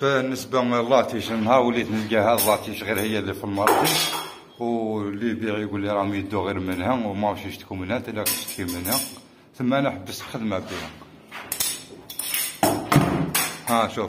بالنسبة للاتيش نهار وليت نلقاها اللاتيش غير هي اللي في الماركي، واللي يبيع يقول لي راهم يدو غير منها وما واش يشتكوا منها، حتى لا تشتكي منها، ثم انا حبست الخدمة بها. ها شوف.